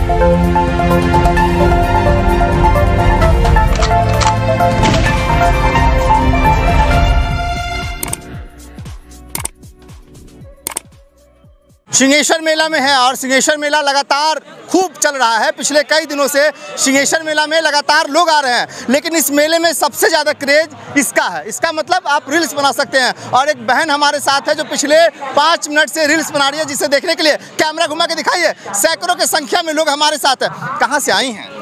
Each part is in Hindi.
सिंहेश्वर मेला में है और सिंहेश्वर मेला लगातार खूब चल रहा है। पिछले कई दिनों से सिंहेश्वर मेला में लगातार लोग आ रहे हैं, लेकिन इस मेले में सबसे ज़्यादा क्रेज इसका है। इसका मतलब आप रील्स बना सकते हैं। और एक बहन हमारे साथ है जो पिछले 5 मिनट से रील्स बना रही है, जिसे देखने के लिए कैमरा घुमा के दिखाइए। सैकड़ों की संख्या में लोग हमारे साथ हैं। कहाँ से आई हैं?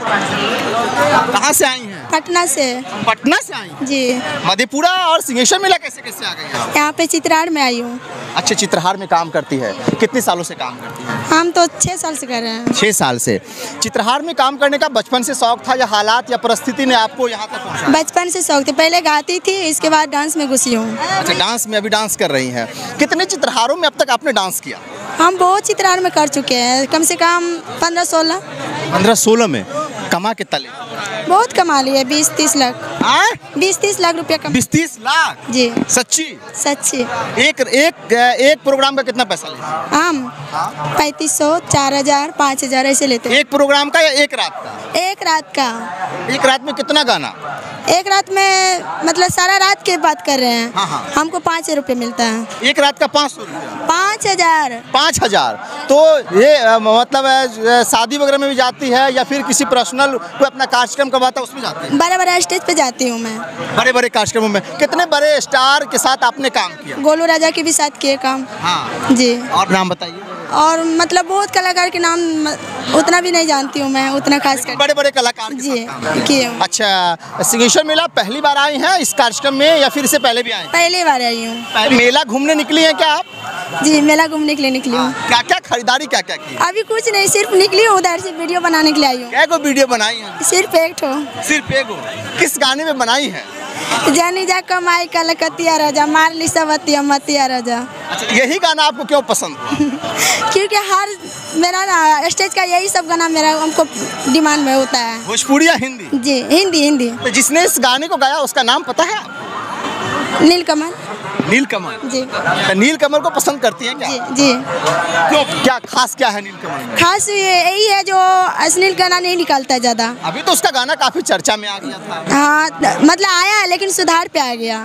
कहाँ से आई हैं? पटना से। पटना से आई हैं? जी। मधेपुरा और सिंहेश्वर मेला कैसे कैसे आ गई हैं? यहाँ पे चित्रार में आई हूँ। अच्छा, चित्रहार में काम करती है। कितने सालों से काम करती है? हम तो 6 साल से कर रहे हैं। 6 साल से। चित्रहार में काम करने का बचपन से शौक था या हालात या परिस्थिति ने आपको यहाँ तक पहुँचाया? बचपन से शौक थे। पहले गाती थी, इसके बाद डांस में घुसी हूँ। अच्छा, डांस में अभी डांस कर रही हैं। कितने चित्रहारों में अब तक आपने डांस किया? हम बहुत चित्रार में कर चुके हैं, कम से कम 15-16। 15-16 में कमा के तले? बहुत कमा लिए, 20-30 लाख। 20-30 लाख रुपया कमा। 20-30 लाख? जी। सच्ची? सच्ची। एक प्रोग्राम का कितना पैसा लेते? हम 3500, 4000, 5000 ऐसे लेते हैं। एक प्रोग्राम का या एक रात का? एक रात का। एक रात में कितना गाना? एक रात में मतलब सारा रात के बात कर रहे हैं। हाँ, हाँ। हमको 5 रुपये मिलता है। एक रात का 500 रुपया? 5000। 5000। तो ये मतलब शादी वगैरह में भी जाती है या फिर किसी पर्सनल कोई अपना कार्यक्रम करवाता है उसमें जाती है? बड़े बड़े स्टेज पे जाती हूँ मैं। बड़े बड़े कार्यक्रमों में? कितने बड़े स्टार के साथ आपने काम किया? गोलू राजा के भी साथ किए काम। हाँ जी। और नाम बताइए। और मतलब बहुत कलाकार के नाम उतना भी नहीं जानती हूँ मैं, उतना खास कर। बड़े बड़े कलाकार के जी साथ काम किए। अच्छा, सिंहेश्वर मेला पहली बार आई हैं इस कार्यक्रम में या फिर इससे पहले भी आए? पहली बार आई हूँ। मेला घूमने निकली हैं क्या आप? जी, मेला घूमने के लिए निकली हूँ। क्या क्या खरीदारी क्या क्या की? अभी कुछ नहीं, सिर्फ निकली हूँ, उधर से वीडियो बनाने के लिए आई हूँ। क्या को वीडियो बनाई है? सिर्फ एक ठो। सिर्फ एक? किस गाने में बनाई है? जानी जा कमाई कलकतिया राजा, मार ली सवतिया मतिया राजा। अच्छा, यही गाना आपको क्यों पसंद हुआ? क्योंकि हर मेरा ना स्टेज का यही सब गाना मेरा हमको डिमांड में होता है। भोजपुरी या हिंदी? जी, हिंदी। तो जिसने इस गाने को गाया उसका नाम पता है? नीलकमल। नीलकमल? जी। तो नीलकमल को पसंद करती हैं क्या? जी। क्यों, क्या खास क्या है नीलकमल में? खास यही है जो अश्लील गाना नहीं निकालता है ज्यादा। अभी तो उसका गाना काफी चर्चा में आ गया था। हाँ, मतलब आया है लेकिन सुधार पे आ गया।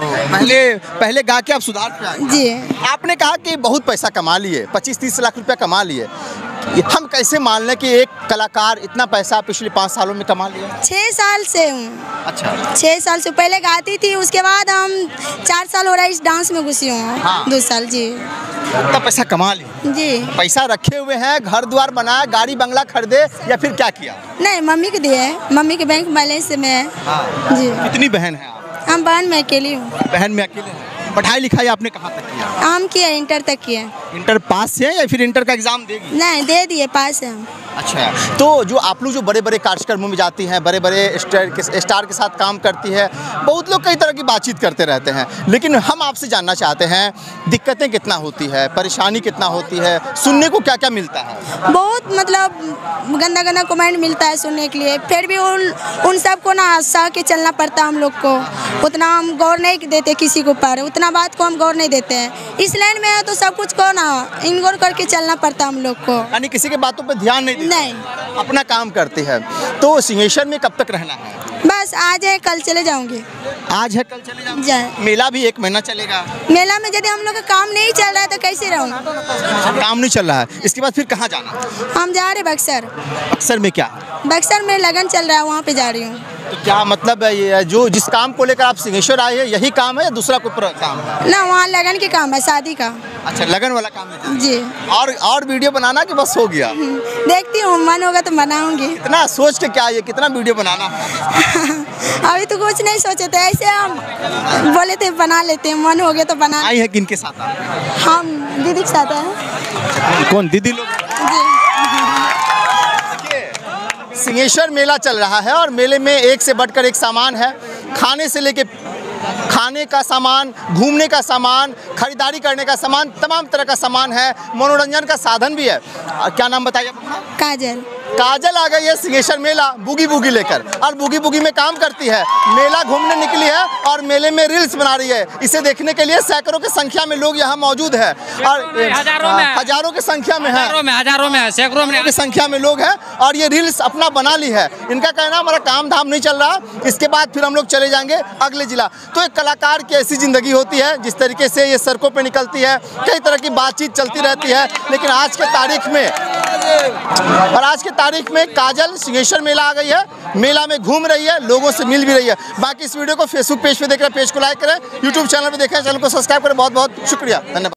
पहले गा के आप सुधार पे आ गए। जी। आपने कहा कि बहुत पैसा कमा लिए, 25-30 लाख रुपया कमा लिए। हम कैसे मान लें कि एक कलाकार इतना पैसा पिछले 5 सालों में कमा लिया? 6 साल से हूँ। अच्छा। 6 साल से पहले गाती थी, उसके बाद हम 4 साल हो रहा है इस डांस में घुसी हूँ। हाँ। 2 साल। जी। इतना पैसा कमा लिया? जी। पैसा रखे हुए हैं, घर द्वार बनाया, गाड़ी बंगला खरीदे या फिर क्या किया? नहीं, मम्मी को दिए है, मम्मी के बैंक बैलेंस से मैं। हाँ। जी। कितनी बहन है आप? हम बहन में अकेली हूँ। बहन में अकेले हैं। पढ़ाई लिखाई आपने कहाँ तक किया? हम किए, इंटर तक किए। इंटर पास है या फिर इंटर का एग्जाम देगी? नहीं, दे दिए, पास है हम। अच्छा, तो जो आप लोग जो बड़े बड़े कार्यक्रमों में जाती हैं, बड़े बड़े स्टार के साथ काम करती है, बहुत लोग कई तरह की बातचीत करते रहते हैं, लेकिन हम आपसे जानना चाहते हैं दिक्कतें कितना होती है, परेशानी कितना होती है, सुनने को क्या क्या मिलता है? बहुत मतलब गंदा गंदा कमेंट मिलता है सुनने के लिए, फिर भी उन सबको ना सह के चलना पड़ता है हम लोग को। उतना हम गौर नहीं देते किसी के ऊपर, उतना बात को हम गौर नहीं देते हैं। इस लाइन में है तो सब कुछ को ना इग्नोर करके चलना पड़ता है हम लोग को। यानी किसी के बातों पर ध्यान नहीं? अपना काम करते हैं। तो सिंहेश्वर में कब तक रहना है? बस आज है, कल चले जाऊंगी। आज है, कल चले जाऊंगी? मेला भी 1 महीना चलेगा। मेला में यदि हम लोग का काम नहीं चल रहा है तो कैसे रहूँगा? काम नहीं चल रहा है, इसके बाद फिर कहाँ जाना? हम जा रहे बक्सर। बक्सर में क्या? बक्सर में लगन चल रहा है, वहाँ पे जा रही हूँ। तो क्या मतलब ये जो जिस काम को लेकर आप सिंहेश्वर आए हैं यही काम है या दूसरा कोई काम है? ना, वहाँ लगन के काम है, शादी का। अच्छा, लगन वाला काम है? जी। और वीडियो बनाना कि बस हो गया? देखती हूँ, मन होगा तो बनाऊंगी। इतना सोच के क्या, ये कितना वीडियो बनाना है? अभी तो कुछ नहीं सोचे थे, ऐसे हम बोले थे बना लेते हैं, मन हो गया तो बना। आई है किनके साथ? हम दीदी के साथ हैं। कौन दीदी लोग? जी। सिंहेश्वर मेला चल रहा है और मेले में एक से बढ़कर एक सामान है। खाने से लेके खाने का सामान, घूमने का सामान, खरीदारी करने का सामान, तमाम तरह का सामान है। मनोरंजन का साधन भी है। क्या नाम बताइए? काजल। काजल आ गई है सिंहेश्वर मेला बुगी बुगी लेकर और बुगी बुगी में काम करती है। मेला घूमने निकली है और मेले में रील्स बना रही है। इसे देखने के लिए सैकड़ों की संख्या में लोग यहाँ मौजूद है और हजारों की संख्या में है, हजारों में सैकड़ों में की संख्या में लोग हैं और ये रील्स अपना बना ली है। इनका कहना हमारा काम धाम नहीं चल रहा, इसके बाद फिर हम लोग चले जाएंगे अगले जिला। तो एक कलाकार की ऐसी जिंदगी होती है, जिस तरीके से ये सड़कों पे निकलती है, कई तरह की बातचीत चलती रहती है। लेकिन आज के तारीख में काजल सिंहेश्वर मेला आ गई है, मेला में घूम रही है, लोगों से मिल भी रही है। बाकी इस वीडियो को फेसबुक पेज पे देख रहे हैं, पेज को लाइक करें, यूट्यूब चैनल पे देखें, चैनल को सब्सक्राइब करें। बहुत बहुत शुक्रिया, धन्यवाद।